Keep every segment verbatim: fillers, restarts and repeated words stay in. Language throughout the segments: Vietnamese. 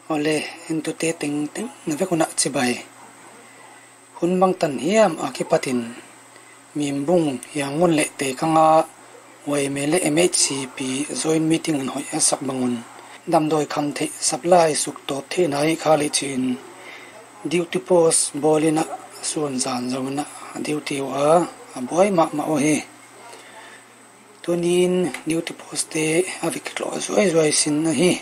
ole into te ting ting na ve kuna chibai hun bang tan hiam akipatin mimbung yangun le te kanga wai mele mhcp joint meeting an hoi asak bangun damdoi kham the supply suk to the nai khali chin duty post bolina suan zan zawna duty wa boy ma ma o he tunin duty post te avik lo zoi zoi sin na hi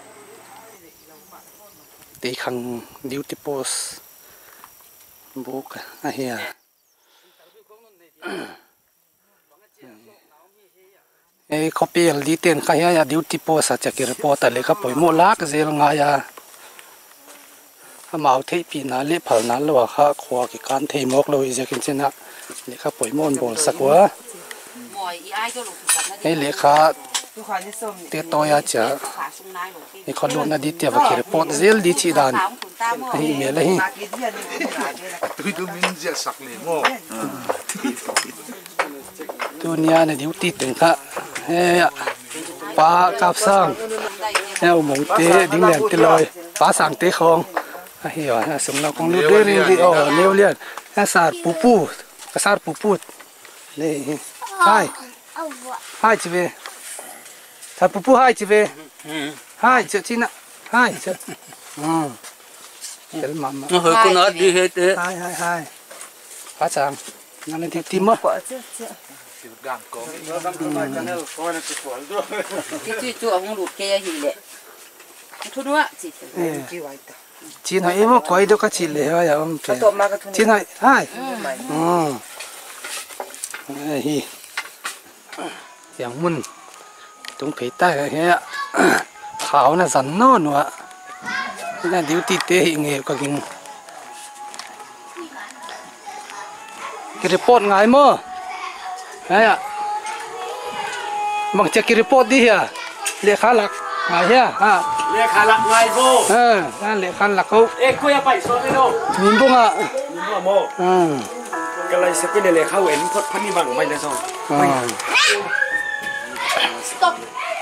te khang duty post buk a hia e copy li ten ka ya duty post a check report le ka poi mo lak zel nga ya amau thei pi na le phal na lo kha khwa ki kan thei mok lo je kin chena le kha poi mon bol sakwa e le kha te to ya cha e kho lo na di te va ki report zel di chi dan hi me le hi tu tu min je sak le mo dunia na duty ten kha he pa kap sang he mong te ding lian te loi pa sang te khong a hi wa sum na kong lu de ri ri o leu lian ha sar pu pu ka sar pu pu le hai hai chi ve sar pu pu hai chi ve hai chi chi na hai chi ừ el mama nó hơi con nó đi hết đấy hai hai hai pa sang na le ti ti mo gan ko no dam ko ma channel ko na tu ko do cái chuyện chỗ ông lụt kia gì lệ thôi nữa chị chi na emo koi do ka chi le ha ya om pe chi na hai ừ hi yang mun tung pe ta he khao na zan no no na duty te nge ka king ki report ngai mo ha mang check report đi à lệ khá lạc ngài ha à lệ khá lạc ngài vô à lệ khá lạc không ê cô ya bảy số cái đâu nhìn bông à nhìn bông mồ ừ cái này sẽ cái này lệ khá ổn phật phật đi bằng mày là sao stop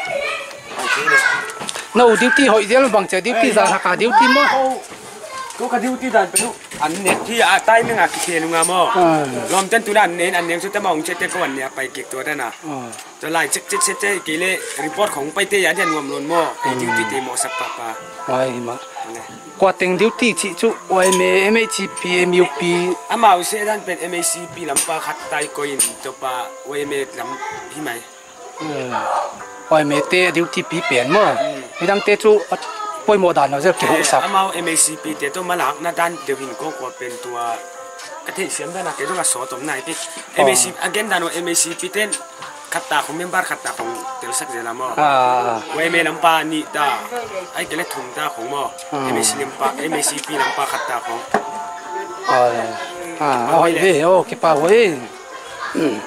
nâu duty hội diễn bằng chạy duty ra cả duty mà cô cái duty đàn bên lúc anh nét thì à tay mới ngạc kia luôn à mồ lom chân tu đàn nén anh nén số tao mong chết cái con nàyไปเก็บตัวได้น่ะจะไล่เช็คเช็คเช็คเช็คกี่เล่รีพอร์ตของไปเตะยันยันรวมรวมมอไอ้ดิวตี้เตะมอสักปะปะไว้มากว่าเต็งดิวตี้ชิจุไว้เมย์เอ็มเอชีพีเอ็มยูพีอ่ะมาเอาเสียด้านเป็น เอ็ม เอ ซี พี ลำปาขัดไตก้อยตัวปะไว้เมย์ลำที่ไหมไว้เมย์เตะดิวตี้ปีเปลี่ยนมั้งไม่ต้องเตะจุปล่อยโมดานเราจะเก็บหัวสักอ่ะมาเอา เอ็ม เอ ซี พี เตะตัวมาหลักหน้าด้านเดี๋ยวหินก็กว่าเป็นตัวกระเทียมเสียมได้นะเดี๋ยวต้องมาสอตรงไหนพี่ เอ็ม เอ ซี อันเกนดานว่า เอ็ม เอ ซี พี เต้นขัดตาของเมมเบอร์ขัดตาของเตลสักเดือนละมั้งไว้เมย์ลำปานี่ตาไอ้เกล็ดถุงตาของมั้ง เอ็ม เอ ซี ลำปา เอ็ม เอ ซี พี ลำปาขัดตาของอ่าอ่าเอาไว้เว้ยโอ้คิดป่าวเว้ยอืม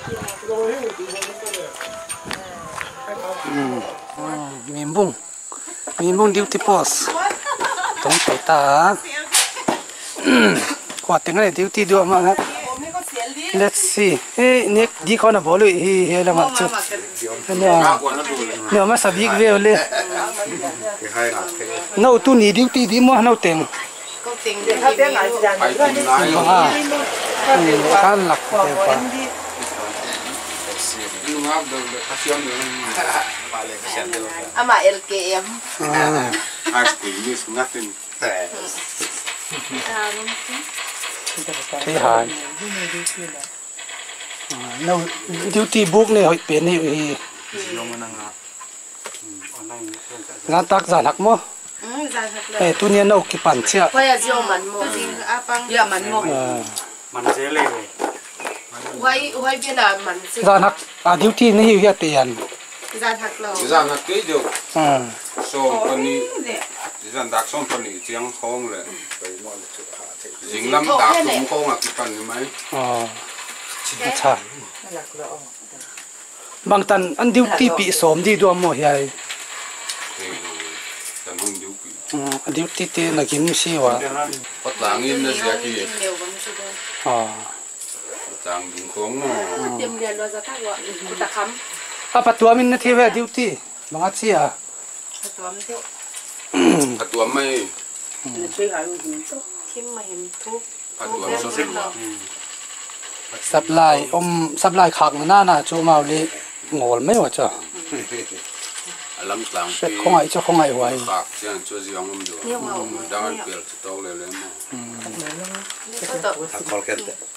อืมมีบุ้งมีบุ้งดิวตี้โพสต้องไปตากว่าถึงอะไรดิวตี้ด้วยมั้งครับ let's see เฮ้ยเนี่ยดีเขาหน้าบอลเลยเฮ้ยเฮ้ยละมั้งจุดเนี่ยเนี่ยมาสับยิกเวลเลยน้าตัวนี้ดิวตี้ดีมั้งน้าเต็งอ่าข้าหลักเดี๋ยวป่ะ ama L K M I still miss nothing ที่หายน้าดิวตี้บุ๊กเนี่ยเขาเปลี่ยนนี่งานตักจานหักมั้งเอ้ตัวนี้น้ากี่ปันเชียก็อย่าเจียวมันโม่เยอะมันโม่มันเสียเลยไว้ไว้เป็นอะไรมันจานหักอ่ะดิวตี้นี่อยู่ที่เตียนจานหักเราจานหักกี่เดียวอ่าโซ่ปนีจานดักโซ่ปนีเจียงคงเลยยิงลำดักถุงคงอ่ะกี่ปันไหมอ๋อใช่บางตันอันดิวตี้ปีสมดีด้วยมั้งยัยอืมอันดิวตี้เตะนักกินสิวะปัดหลังอินนะเสียกี่อ๋อจางถุงคงมั้งเตรียมเรียนเราจะตั้งว่าตะคำอ่ะปัตตัวมินนะที่ว่าดิวตี้บางอาชีพอ่ะปัตตัวมันเที่ยวผัดตัวไม่ช่วยหาลูกเข้มมาเห็นทุกผัดตัวไม่สุดหรอสับลายอมสับลายขักน่าน่าจูมาเลยงอลไม่ว่าจ้ะลำกลางเสร็จของไอ้เจ้าของไอ้ไว้ปากเสียงช่วยยังมันดูดังเปลี่ยนตัวเลยเลยมั้งคอลเกต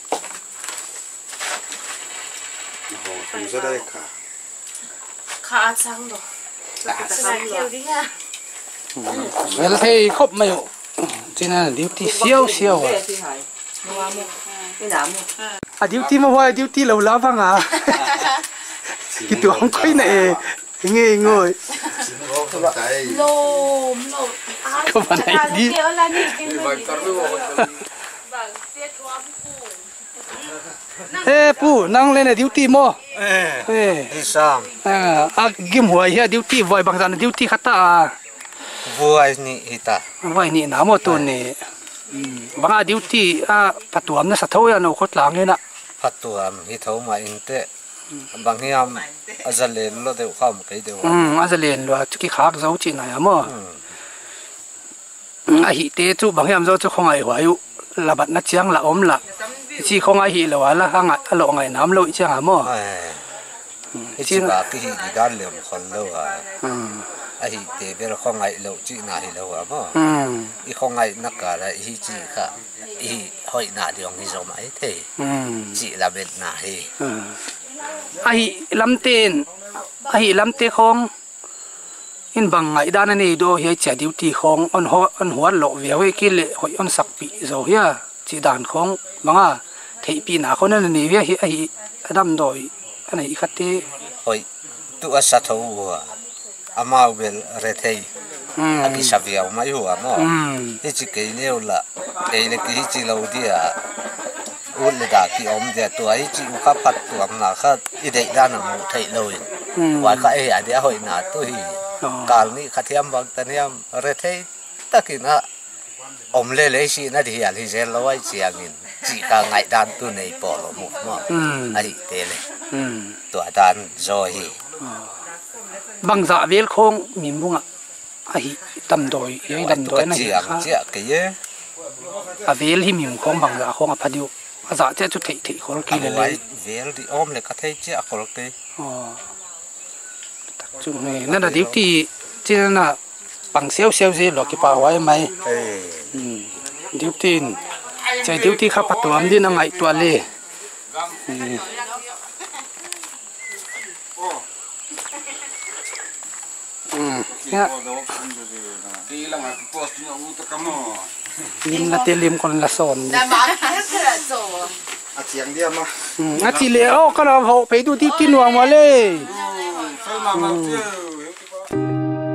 โอ้โหคุณจะได้ค่ะขาจังดอกสายเขียวดิค่ะเวลาที่ครบไม่ที่นั่นดิวที่เสียวเสียวอ่ะไม่หนามอ่ะดิวที่มาว่าดิวที่เราล้าฟังอ่ะกี่ตัวของใครเนี่ยเงี้ยงอยโลมโลมก็มาไหนดีเดี๋ยวอะไรนี่กินไปตัดลูกเฮ้ปู่นั่งเล่นในดิวตี้มั้งเอ้เฮ้ดิซัมอ่าอ่ะกิมหัวเฮียดิวตี้ไว้บางสันดิวตี้ขัดตาบัวนี่ฮิตาไว้นี่น้ำมันตัวนี้บางดิวตี้อ่ะปัตตวมเนี่ยสัตว์เท่ายันเอาขดหลังเลยนะพัดตัวฮิตเขามาอินเตะบางทีอ่ะอาจจะเล่นรถเดียวเข้ามากี่เดียวอืมอาจจะเรียนว่าจุกี้ขากเจ้าจีนไหนมั้งอ่ะฮิเตจูบางอย่างเจ้าเจ้าของไอ้หัวอยู่ระบัดนัดเชียงละอมละที่ของไอ้ฮิละวะละห่างอ่ะหลงไอ้น้ำลอยเชียงหามั้งเอ้ไอ้จีบากี่ฮิตการเลี้ยงคนเลวอ่ะอืมไอ้ฮิตเตะเป็นของไอ้เลวจีน่าฮิเลวอ่ะมั้งอืมอีของไอ้นักการไอ้ฮิจีค่ะอีหอยหน้าเดียวนี่สมัยเท่อืมจีละเป็นหน้าเฮอืมไอ้ลำเต้นไอ้ลำเตะของอินบางไงด้านนี้ดูเฮียจะดิวตีของอันหัวอันหัวหลอกเวียวกิเลหอยอันสักปีโซเฮียจีดานของบางอ่ะเทปีหนาคนนั้นนี่เวียไอ้ดำดอยอันไหนอีกทีหอยตัวสัตว์หัวอามาเวลเรเทยอืมอากิชาวิอาไม่หัวมั้งอืมนี่จิเกย์เนี่ยละเกย์เล็กที่จิเราเดียอุลดาที่อมเดียตัวไอ้จิอุคาพัดตัวมันนะคะอีเด็กด้านหนึ่งไทยเลยว่าก็ไอ้อันเดียหอยหนาตัวฮีการนี้ขัดยำบางตอนนี้เรเทยตะกี้นะอมเล่เลยสินะที่อันที่เจเราไว้เสียงินจิกางไงด้านตัวในปอลมุกมั้งไอ้เตเลยอืมตัวด้านโจฮีบางจะเวลของมีมุงอ่ะไอ้ดำดอยยังดำดอยนั่นเจียค่ะงเจียกเยอะอ่ะเวลที่มีมุงของบางจะของอ่ะพัดอยู่อ่ะจะจะจุดที่ที่คนกินเอาเลไว้ยเวลที่อมเลยก็เทเจียคนละกี่อ๋อจุดนี้นั่นแหละดิวที่ที่นั่นน่ะบางเซลเซลสิหลอกกี่ป่าไว้ไหมเอ้ยอืมดิวที่ใจดิวที่ข้าปัตตวมที่นั่งไงตัวเล่อืมเนี่ยดีแล้วไงโพสต์เนี่ยอู้ตะกำมอลิมละเตลิมคนละสอนแต่มาแค่เสือโจอาเจียงเดียวมาอืมอาทิเลโอก็เราไปดูที่ที่หน่วงมาเลยใช่มามาเจ้า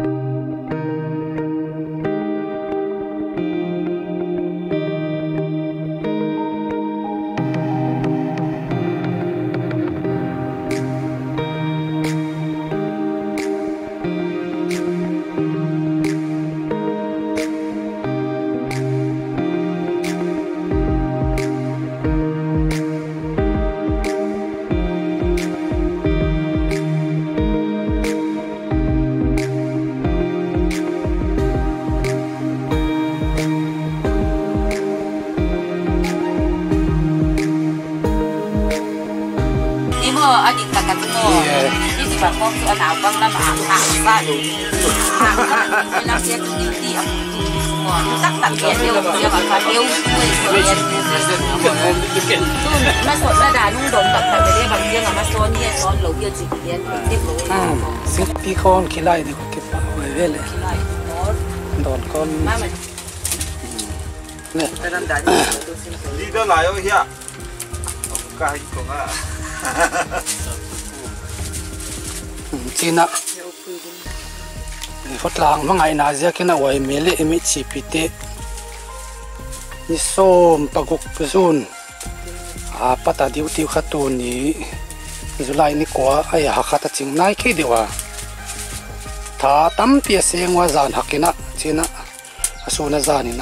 นี่เมื่ออดีตกันโม่ที่สิบแบบของตัวหนาวบ้างแล้วมาอ่างอ่างบ้านอ่างบ้านเวลาเสียตัวดีดีอ่ะหมอตั้งตักเดียวเดียวเดียวกับเดียวด้วยเรียนตู้มาสดมาด่านุ่งดมกับใครไปเรียกบางเรื่องอะมาซ้อนเนี่ยซ้อนหลงเยอะจิเรียนเรียบร้อยอืมสิ่งที่คนขี้ไล่ดีกว่าเก็บไว้เว้ยเลยโดนก้นมามันเนี่ยจะนั่งด่าตัวสิ่งตัวนี่ก็หลายเฮียกายกงอ่ะจีน่ะฟดลางมังไงน่าจะกินเอาไว้เมล่เอมิชิปิเตนิส้มปะกุกปะซุนอาปัตตาดิวติวขัดตัวนี้จุลัยนี่กว่าไอ้หักขัดจิงนายแค่เดียวถ้าตั้มเปียเสียงว่าจานหักนะจีน่ะสูนจานี่นะ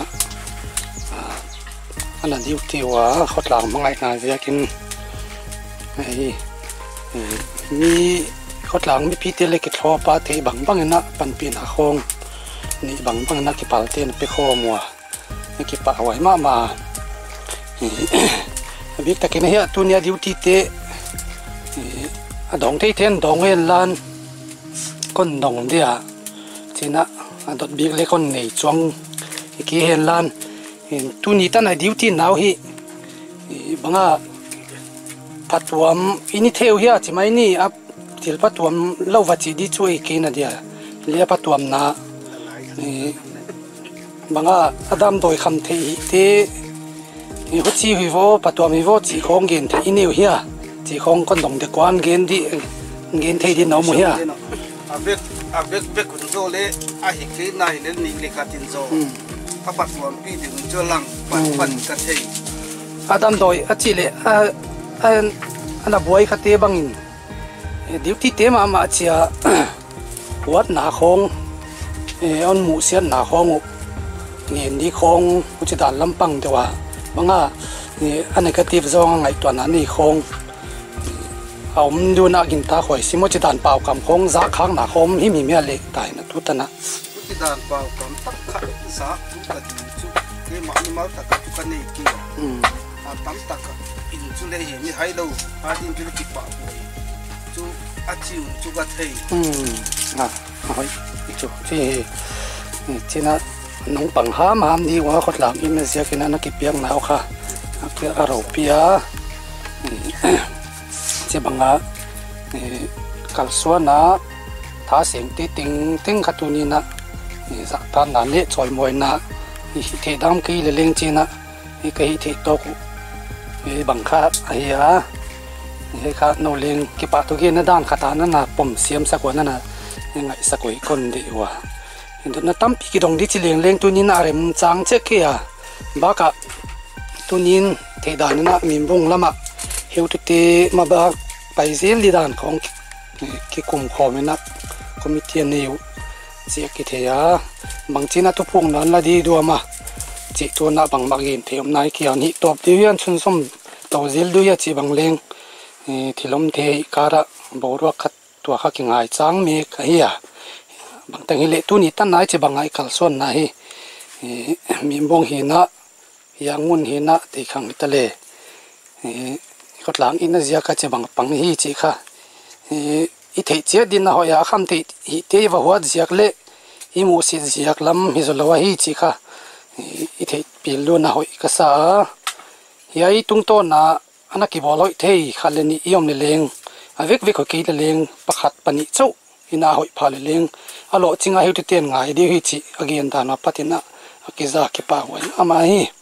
อันนั้นดิวติวฟดลางมังไงน่าจะกินไอ้มีขดหลังมีพีเตเล็กทอปาเทบังบังนะปันปีนหาคง ni bang bang na ki pal ten pe kho mo ni ki pa wai ma ma bik ta ki na hi tu nia duty te a dong thei then dong hen lan kon dong dia china a dot bik le kon nei chuang ki hen lan tu ni ta na duty now hi banga patwam ini theu hi a chimai ni a til patwam lo wa chi di chui ke na dia le patwam na banga adam doi kham thei te ni ho chi hui vo patwam hi vo chi khong gen the ini hi a chi khong kon dong de kwan gen di gen thei di no mo hi a avec avec avec kun zo le a hi ke na hi le ni le ka tin zo pa patwam pi de jo lang pan pan ka thei adam doi a chi le a an ana boy khate bangin duty te ma ma chia wat na khong e on mu sian na khong ngen di khong ku chi dan lampang te wa banga ni a negative zong ngai to na ni khong aum du na gin ta khoi simo chi dan pau kam khong za khang na khom hi mi me le tai na tu ta na chi dan pau kam tak kha sa tu ka di chu ke ma ni ma ta ka tu ka nei ki a tam tak in chu le hi mi hai lo a din chu ki pa chu a chiu chu ga thei um à hỏi chu chi chi na nong pang ha ma am di wa khot lam in sia kina na ki piang na kha ki a ro pia che banga kal suana tha seng ti ting ting khatuni na za ta na le choi moi na hi the dam ki le leng chi na hi kai the to ku e bang kha ai a he kha no leng ki pa to ge na dan khata na na pom siam sa ko na na ngai sa koi kon di wa ndo na tam pi ki dong di chi leng leng tu ni na rem chang che ke ya ba ka tu nin the dan na min bung lama heu tu te ma ba pai zel di dan khong ki kum kho me na committee ne yu che ki the ya bang china tu phung nan la di du ma chi tu na bang ma gen the om nai ki an hi top ti hian chun som to zel du ya chi bang leng thilom the kara boru khat tua kha ki ngai chang me ka hi ya bang tang hi le tu ni tan nai che bangai kal son na hi mi bong hi na yangun hi na te khang ta le kot lang in zia ka che bang pang hi chi kha i the che din na ho ya kham te hi te wa huat ziak le i mu si ziak lam hi zo lawa hi chi kha i the pil lu na hoi ka sa ya i tung to na ana ki boloi thei khaleni iom le leng avek vek ki le leng pakhat pani chau ina hoi pha le leng alo chinga hi te ten ngai de hi chi again da na patina ki za ki pa wa ama hi